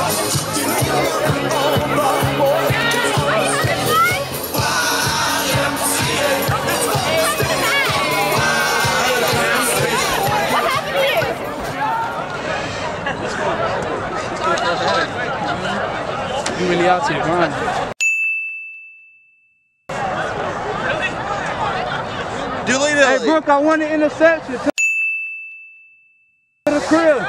You really out here, grind. Hey, Brooke, I want an interception. To the crib.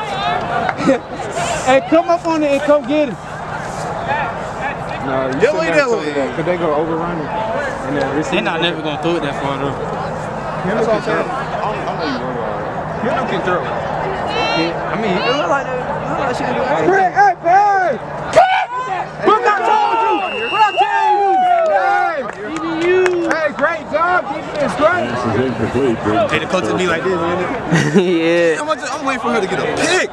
Hey, come up on it and come get it. No, you because they go overrun it. And they're not never going to throw it that far, though. That's what I'm saying. Him can throw. I mean, it look like she can do it. Hey, hey! Brooke, I told you! What I tell you? Hey, great job, defense, great. This is incomplete. Hey, the coach would be like this, man. Yeah. I'm waiting for her to get a pick.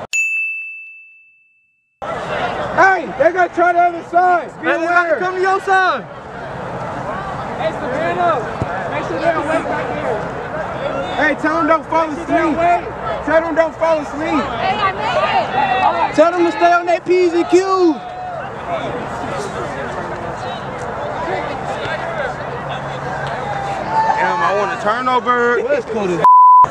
Hey, they gotta try the other side. Hey, they gotta come to your side. Hey, stand up. Make sure they don't wait back here. Hey, tell them don't fall asleep. Tell them don't fall asleep. Hey, I made it. Tell them to stay on that P's and Q's. Damn, I want a turnover. Let's go to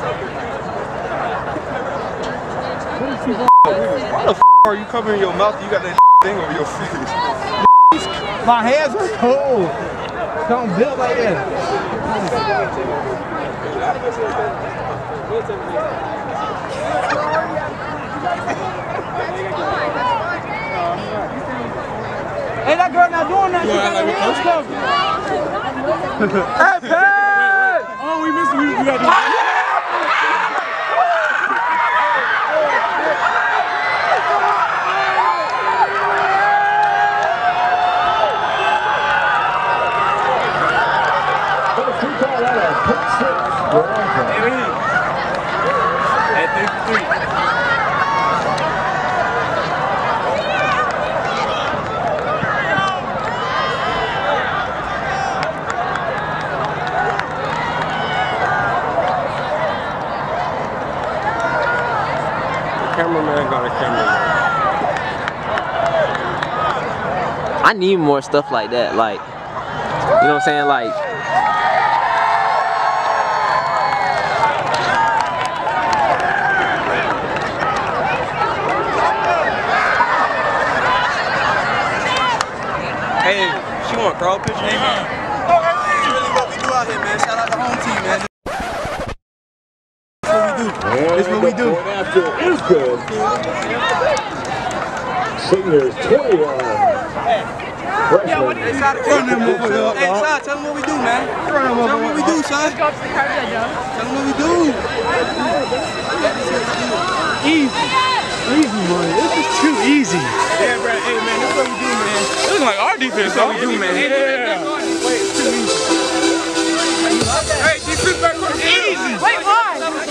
why the f are you covering your mouth? You got that thing over your face. My hands are cold. Don't build like that. Hey, that girl not doing that. She got her hands covered. Hey, Pat! Oh, we missed it. We got to do it. Cameraman got a cameraman. I need more stuff like that, like, you know what I'm saying, like. Hey, she want a crowd picture? Hey, man. That's really what we do out here, man. Shout out to the home team, man. This is what we do. After is good. Seniors 21. Freshman. Hey, Shot, tell them what we do, man. Tell them what we do, Shot. Tell them what we do. Easy. Easy, man. This is too easy. Yeah, bro. Hey, man, this is what we do, man. This is like our defense. This is what we do, man. Yeah. Wait, too easy. Hey, defense back on easy. Wait, why?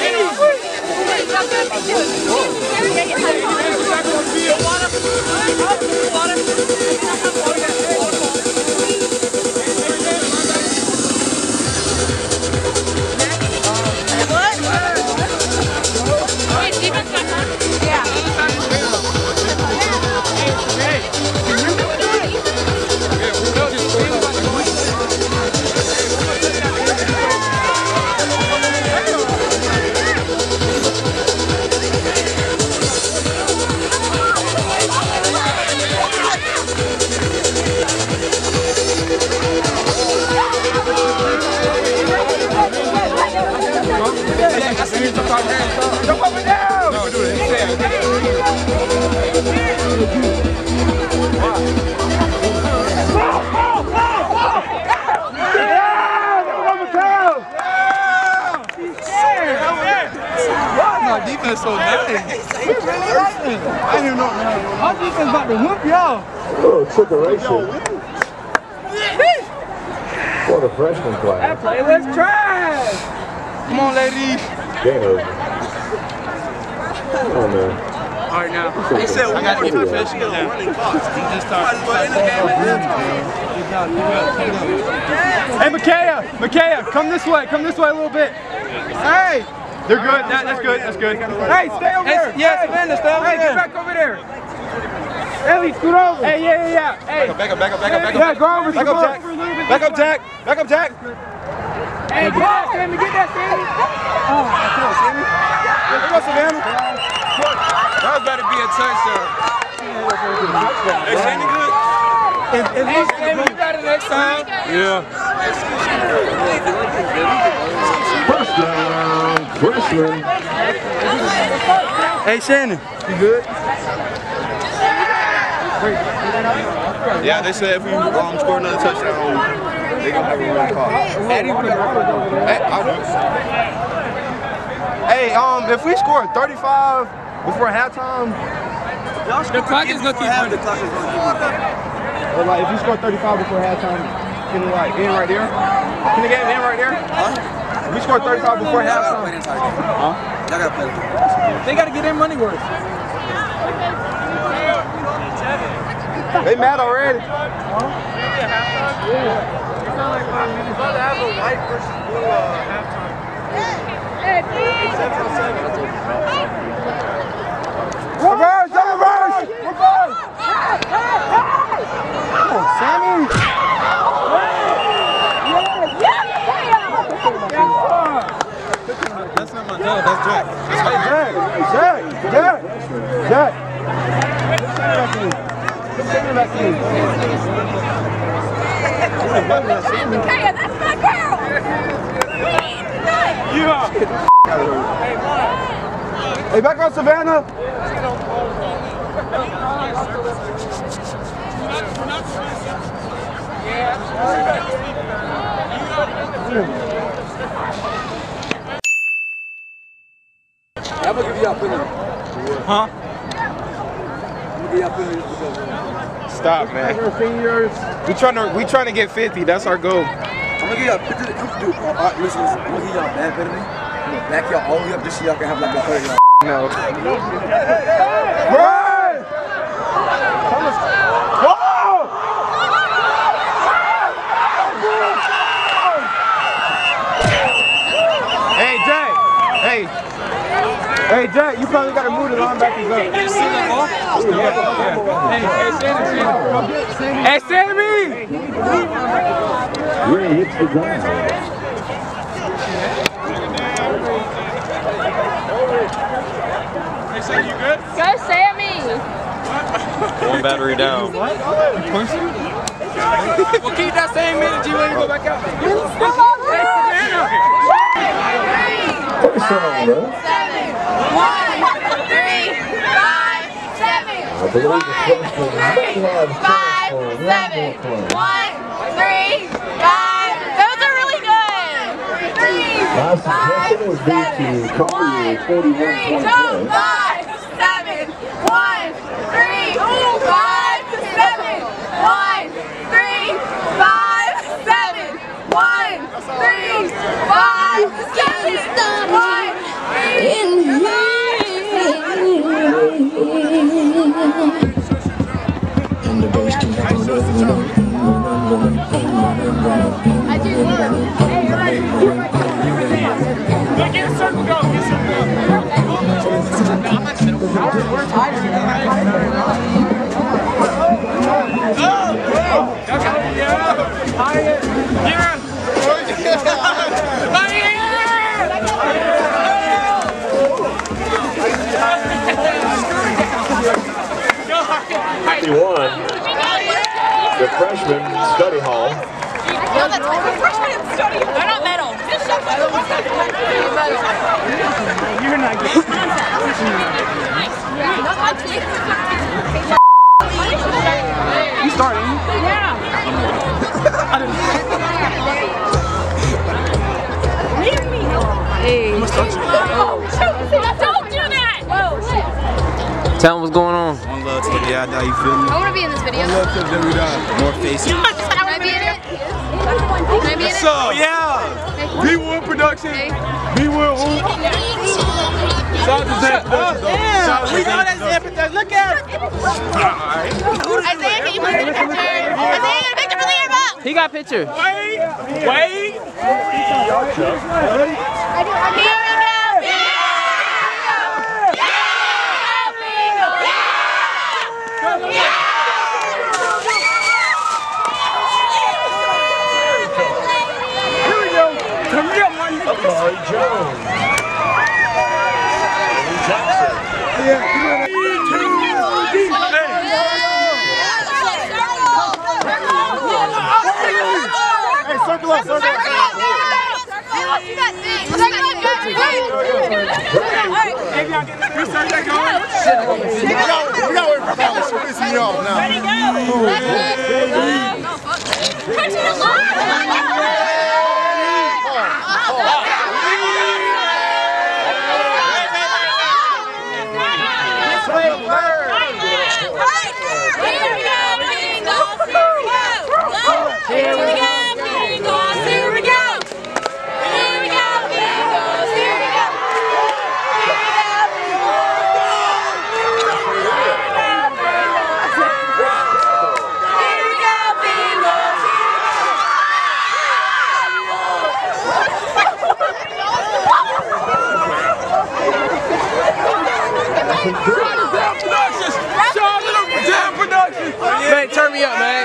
Jump up and down! No, do it. Our defense so nice. We really like it. I didn't even know. Our defense about to whoop y'all. Oh, trickeration. For the freshman class. That play was trash. Come on, ladies. Game over. Oh, man. All right, now. He said, I got to get professional now. He just started. Hey, Micaiah, come this way a little bit. Hey, they're good. That's good. Hey, stay over there. Yes, Amanda, stay over there. Hey, get back over there. Ellie, scoot over. Hey, yeah. Hey. Back up. Yeah, go over. Back up, Jack. Back up, Jack. Hey, get that, Sammy. Oh, come on, Sammy. Here goes Savannah. That was about to be a touchdown. Hey, Sammy good? Hey, Sammy, you got it next time. Yeah. First down, freshman. Hey, Shannon. You good? Yeah, they said if we score another touchdown, they gonna have a run call. Hey, if we score 35 before halftime, The clock is gonna keep running. but like if you score 35 before halftime, can it like end right there? Can the game end right there? If we score 35 before halftime, They gotta get their money worth. they mad already. Reverse! Come on, Sammy! That's not my job, that's Jack. Jack! Kaya, that's my girl! Hey, back on Savannah! I'm gonna give you opinion. Huh? Stop, man. We trying to get 50. That's our goal. I'm gonna give y'all picture. Listen, I'm gonna give y'all bad better than me. I'm gonna back y'all all the way up just so y'all can have like a 30 y'all. No. Run! Hey, Jack. Hey, Jack, you probably got to move the linebackers up. Hey, Sammy! Ray hits the ground. Hey, Sammy, you good? Go, Sammy! One battery down. We'll keep that same energy when you go back out. First down, though. 1, 3, 5, 7. I believe the freshman may have 5, 7. 1, 3, 5. Those are really good. 3, last 5, suggestion was due 7. to Collier 3, 2, 41.5. 5, 7. 1, 3, 5, 7. 1, 3, 5, 7. 1, 3, 5, 7. 1, 3, 5. I do love. Get a circle go. The freshman study hall. They're not metal. You're not getting You starting? Yeah. Hey. Don't do that! Whoa. Tell them what's going on. One love to the day I die, you feel me? I want to be in this video. One love to the day we die. More faces. Can I be in it? Can I be in it? So, yeah! B-Wood Production. B-Wood Hoop. Shout out to Zach Productions, though. Shout out to Zach Productions. Look at it. Isaiah, can you please get a picture? Isaiah, get a picture for the yearbook! He got picture. Wait. Here we go! Yeah! Man, turn me up, man.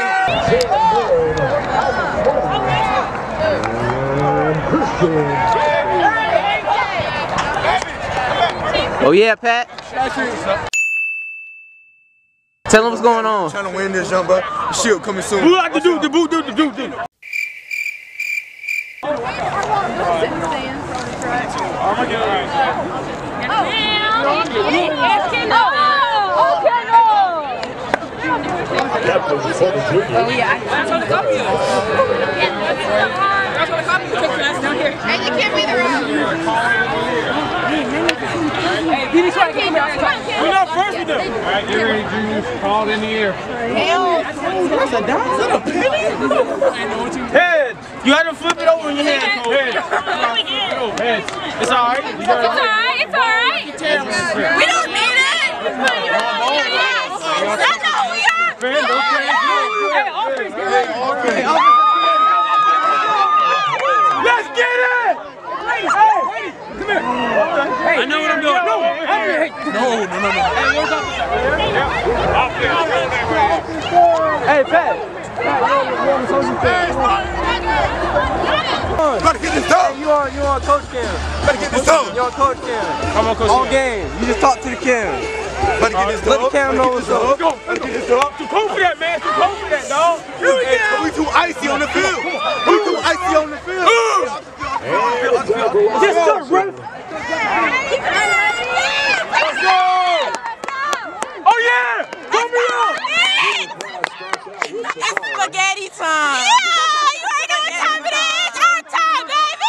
Oh yeah, Pat. Tell him what's going on. Trying to win this jump, bro. Shit coming soon. Who like to do the boo do the do do? Oh yeah. That's on the copy. Hey, you can't be the wrong. Hey, be this way. We're not first with them. All right, get ready, Juice. Call in the air. Head. You got to flip it over in your head. Head. Head. It's all right. It's all right. It's all right. We don't need it. I know we are. Let's get it! Hey, come here. Hey, I know what I'm doing. No. Hey, Pat. Gotta get this done. You on Coach Cam. Gotta get this done. You on Coach Cam. I'm on Coach All Cam. game. You just talk to the cam. Gotta get this done. Let the cam know what's up. Let's go. Let's get this dog. Too cold for that, man. Too cold for that, dog. We too icy on the field. We too icy on the field. Yes, sir, bro. Let's go. Oh, yeah. Throw me up. It's spaghetti time. Yeah, you already know what time it is. Our time, baby.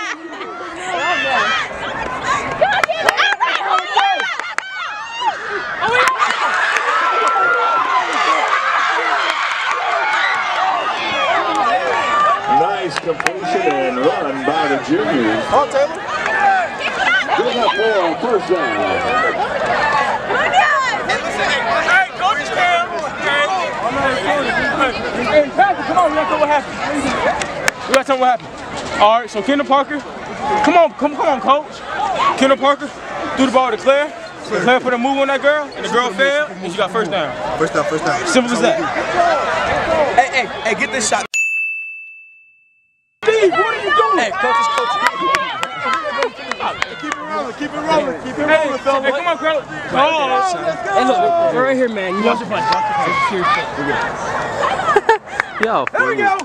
Nice completion and run by the juniors. Oh, Taylor. Good enough for first down. Hey, Coach Cam. Hey, Patrick, come on. We gotta tell what happened. All right, so Kendall Parker. Come on, Coach. Kendall Parker threw the ball to Claire. Claire put a move on that girl, and the girl failed, and she got first down. First down. Simple as that. Hey, get this shot. Steve, what are you doing? Hey, coach is coaching. Keep it rolling, fella. Hey, come on, Carl. Hey, look, we're right here, man. You watch your punch. Yo. There we go.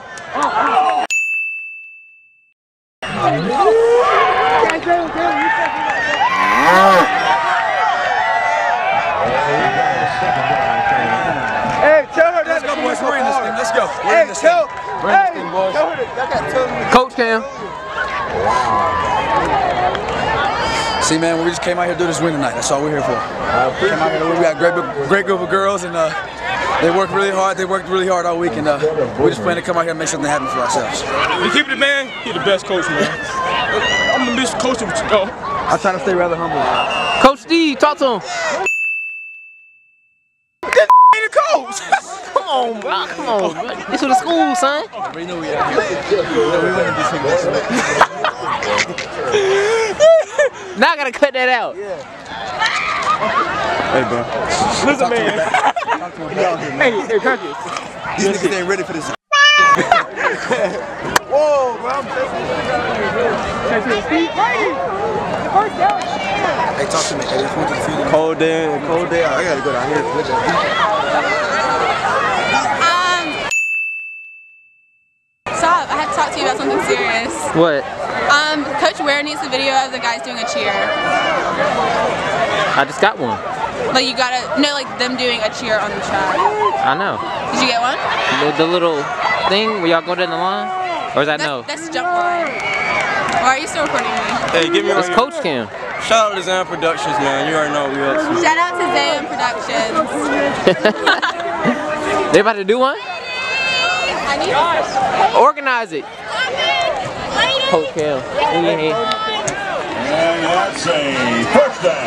Hey, tell her Let's go, boys. We're in this thing. Let's go. Hey, tell her that. Coach Cam. See, man, we just came out here to do this win tonight. That's all we're here for. Came out here to win. We got a great group of girls, and they worked really hard. They worked really hard all week, and we just plan to come out here and make something happen for ourselves. You keep it, man. You're the best coach, man. I'm the best coach with you, go. I'm trying to stay rather humble. Coach Steve, talk to him. Hey, the coach. Come on, bro. Come on, bro. This is the school, son. We know we are. We winning this thing. Now I gotta cut that out. Hey, bro. Listen, man. Hey, Patrick. These niggas ain't ready for this. Whoa, bro. Hey, talk to me. Hey, let's went to the field. Cold day. I gotta go down here. Stop. I had to talk talk to you about something serious. What? Coach Ware needs a video of the guys doing a cheer. I just got one. Like you gotta, no, like them doing a cheer on the track. I know. Did you get one? The little thing where y'all go down the line? Or is that no? That's jump line. Why are you still recording me? Hey, give me It's Coach Cam. Shout out to Zam Productions, man. You already know we up. Shout out to Zam Productions. They about to do one? I need Organize it. Coach Cam. In your hand. And that's a first down.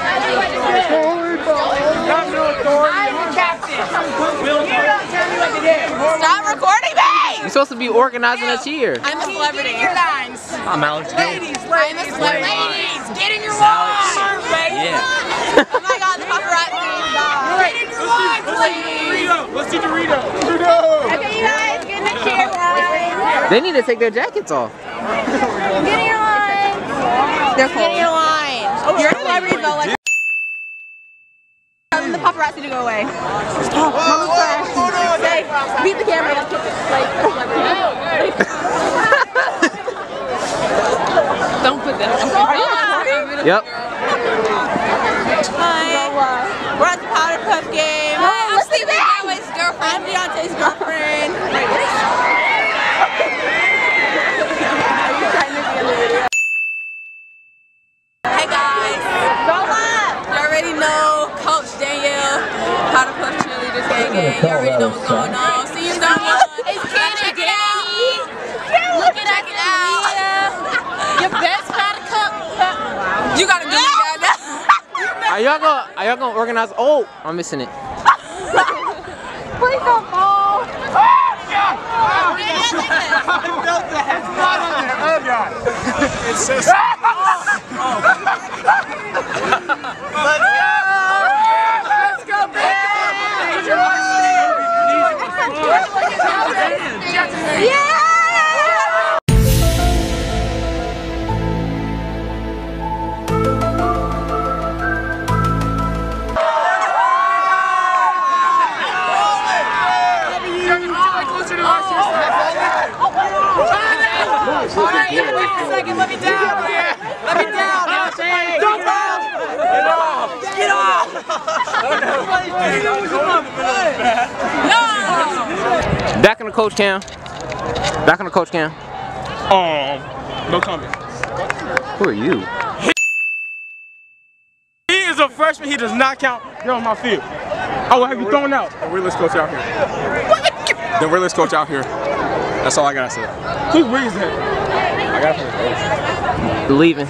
Stop recording me! You're supposed to be organizing a cheer. I'm a celebrity. I'm Alex Gill. I'm a celebrity. Ladies, get in your line! Yeah. Oh my god, the paparazzi. Get in your line, please! Let's see Dorito. Okay, you guys, get in the cheer line. They need to take their jackets off. Get in your line. They're cold. Get in your line. You're a celebrity, though. Like, the paparazzi to go away. Stop. Mama's flash. Say, beat the camera. Like don't put that on. Yep. Hi. We're at the Powder Puff game. I'm Stephen Galway's girlfriend. I'm Deontay's girlfriend. Hey guys. You already know Coach Danielle, Powder Puff Cheerleaders gang. You already know what's going on. See you someone. Check it out. Look it out. Your best Powder Cup. You got a good guy now. Are y'all gonna organize? Oh, I'm missing it. Please don't fall. I felt the head spot on there. Oh god. It's so Let's go, baby! Yeah! Alright, give me a second, let me down! Let me down! Don't fall! Get off! Get off! Back on the coach cam. Back on the coach cam. No comment. Who are you? He is a freshman, he does not count here on my field. I will have you thrown out. The realest coach out here. The realest coach out here. That's all I gotta say. Who's reason? I got it. Leaving.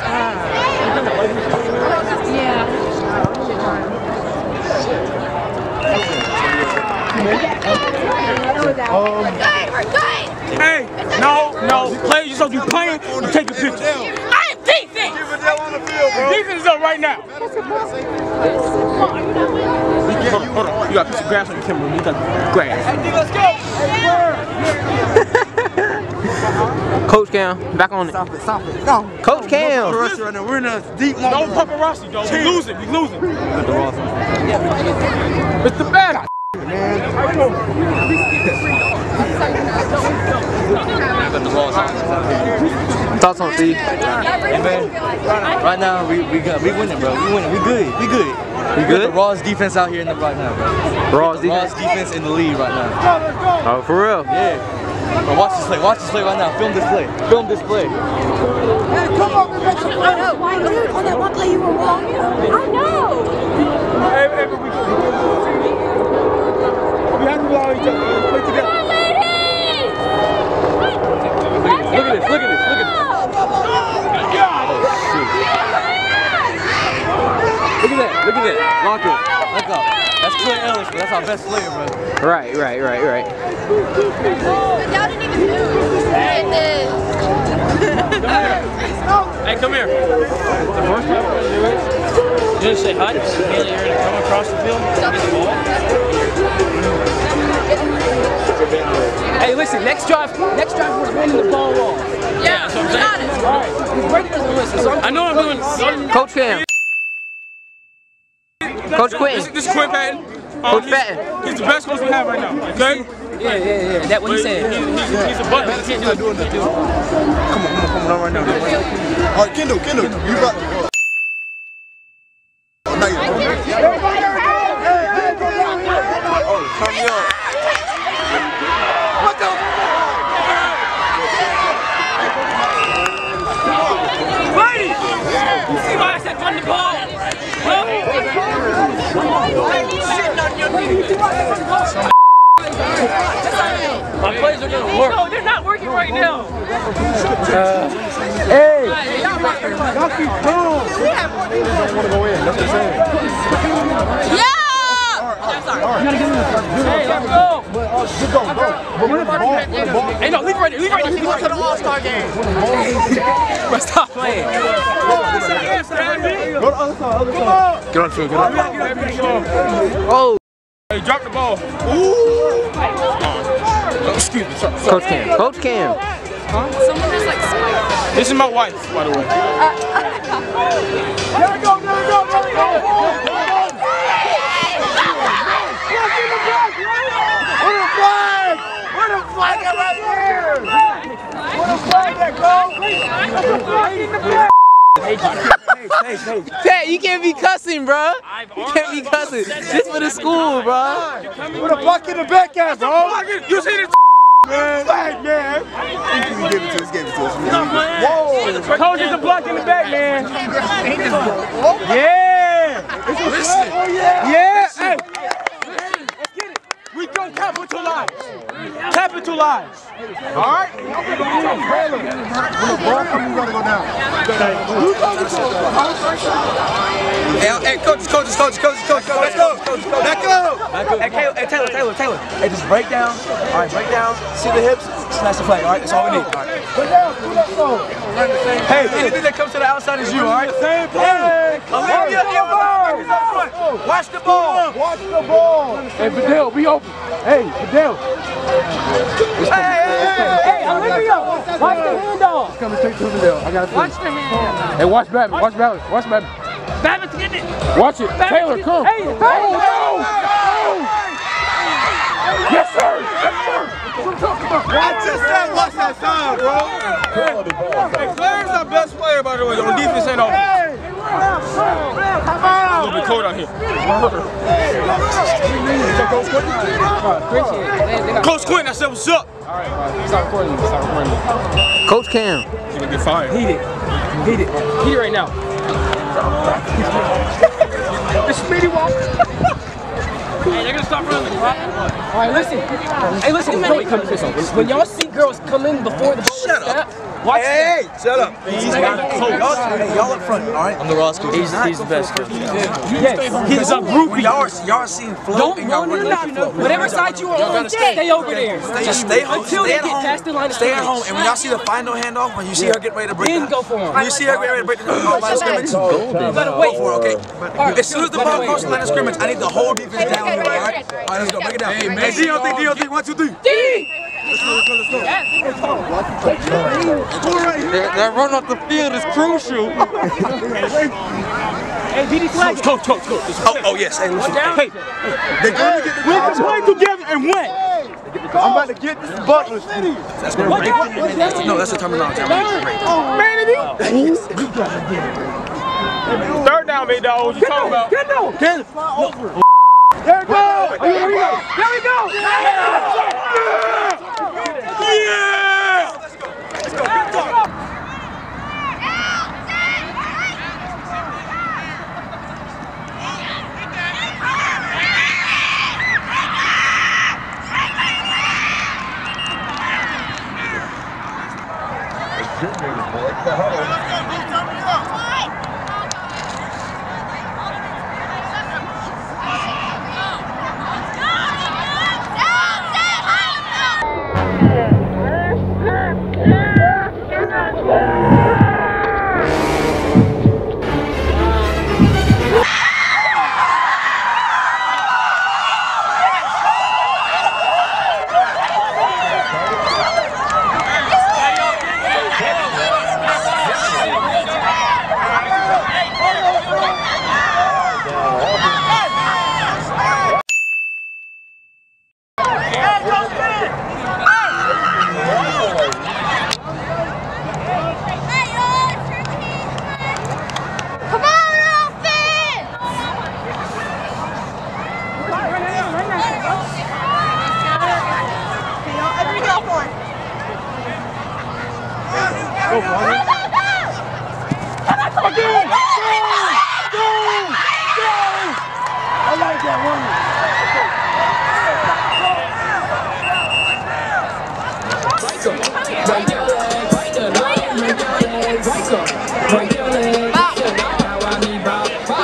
Hey, no, play. You're supposed to be playing. You take a picture. I am defense! Defense is up right now. Hold on. You got a piece of grass on your camera. You got grass. Let's go. Coach Cam, back on it. Stop it. No. Coach Cam. Right now. We're in a deep moment. No paparazzi, though. We losing. It's the bad. Thoughts on Steve? Hey man, right now we winning, bro. We winning. We good. We We good? got the rawest defense out here right now, bro. Rawest defense? Rawest defense in the league right now. Oh, for real? Yeah. Bro, watch this play. Watch this play right now. Film this play. Film this play. Come on, dude, on that one play you were wrong. I know. We have to allow each other to play together. Look at this. Look at this. Look at this. Look at that. Lock it. Let's go. That's Clay Ellis, bro. That's our best player, bro. Right. But y'all didn't even move. It did. Hey, come here. The first one? You didn't say hi. You're going to come across the field and get the ball. Hey, listen. Next drive we're winning the ball off. Yeah, that's what I'm saying. All right. Brady doesn't listen. So I know I'm doing. Coach Cam. Coach Quentin. This is Quinn Patton. Coach Patton. He's the best coach we have right now. Okay. Yeah. That's what he said. He's a butt. He can't do it. Come on, not right now. All right, Kendall, you got to go. Now you Turn me on. What the? Brady! You see why I said run the ball? My plays are gonna work. No, they're not working right now. Hey! Y'all keep calm. You don't want to go in. That's what I'm saying. Yeah! Hey, let's go! Just go. Hey, no, leave right there. Let's go to the All-Star game. Let's stop playing. Go to the other side. Get on the field. Oh. Hey, drop the ball. Excuse me. Coach Cam. Coach Cam. Someone is like spiked. This is my wife, by the way. There we go. Where the flag at right here? Where the flag at, Hey, you can't be cussing, bro. You can't be cussing. This for the school, bro. Where the block in the back at, bro? You see this? Man, flag, man. Give it to us. Whoa. Coach is a block in the back, man. Yeah. Yeah. Hey. We don't capitalize. Capitalize. All right? When the ball comes, you gotta go down. Hey, coaches, let's go. Back up. Hey, Taylor. Hey, just break down. All right, break down. See the hips. Smash the flag. All right, that's all we need. All right. Hey, anything that comes to the outside is you. All right. Same play. Olivia, watch the ball. Hey, Fidel, be open. Hey, Fidel. Hey, Olivia! Watch the handoff! It's coming straight to Fidel. I got to Watch the hand! Hey, watch Batman. Babbitt's getting it! Watch it. Taylor, come. Hey, no! Yes, sir. I just said watch that side, bro. Hey, Claire's our best player, by the way, on defense and offense. Hey, come on. It's gonna be cold out here. Coach Quinn, I said what's up. All right. Stop recording. Coach Cam. You're gonna get fired. Heat it right now. The speedy walk. Hey, they're gonna start running the clock. All right, listen. Hey, listen. Joey, come this over. When y'all see girls come in before the ball snap, watch Hey, shut up. Y'all up front, all right? I'm the Ross coach. He's the best coach. Yes, he's a groupie. Y'all are seeing flow. Don't run or not. Whatever side you are on, stay over there. Just stay home. Until they get past the line of Stay at scrimmage. home. And when y'all see the final handoff, when you see her getting ready to break Then go for him. when you see her getting ready to break the line of scrimmage, You gotta go wait. for it, okay? But as soon as the ball crosses the line of scrimmage, I need the whole defense down here, all right? All right, let's go. Break it down. Hey, man. D.O.T. 1, 2, 3. Let's go. That run off the field is crucial. Hey, BD flag. Coach. Oh, yes. Hey, listen. Hey, They're going to get the we can play together and win. I'm about to get this Butler. No, that's the terminology. Third down, big dog. What you talking about? Kendall, fly over. There we go. There we go. Yeah! Let's go.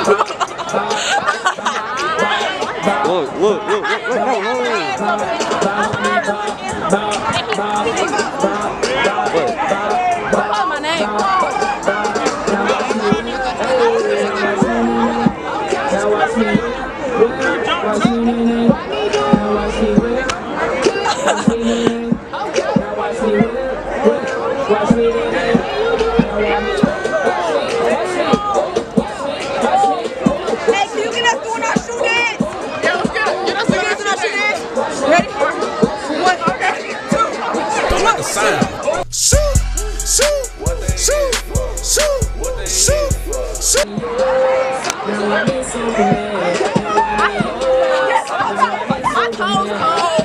Look. What's my name? Hey, can you get us doing our shoe dance? Yeah, let's get it. Get us doing our shoe dance. Ready? 1, 2, 1. Shoot, shoot, shoot, shoot, shoot, shoot. My toes cold.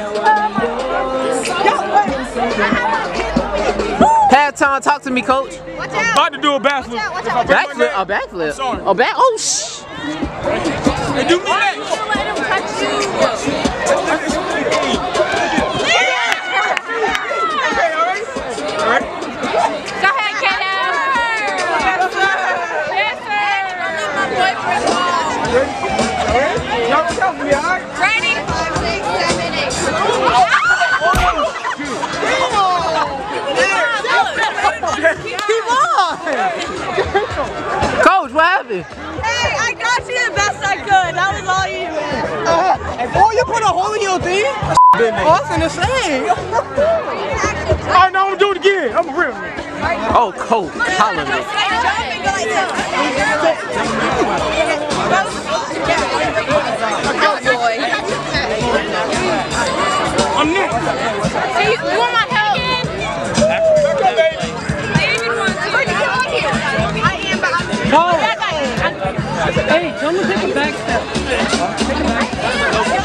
Halftime, talk to me, coach. Watch out. About to do a backflip. Watch out. Backflip? A backflip? Sorry. Oh, back? Oh, shh. Hey, do me that. Let him touch you. Go ahead, Kato. Yes, sir. Let my boyfriend go. Y'all tell me, all right? Ready? 5, 6, 7, 8. Keep on! Coach, what happened? Hey, I got you the best I could. That was all you did. Oh, you put a hole in your thing? Awesome to say. All right, now I'm gonna do it again. I'm a real nigga. Oh, coach, holla me. Oh, boy. I'm next. Hey, you want my help? Hey, tell me to take a back step.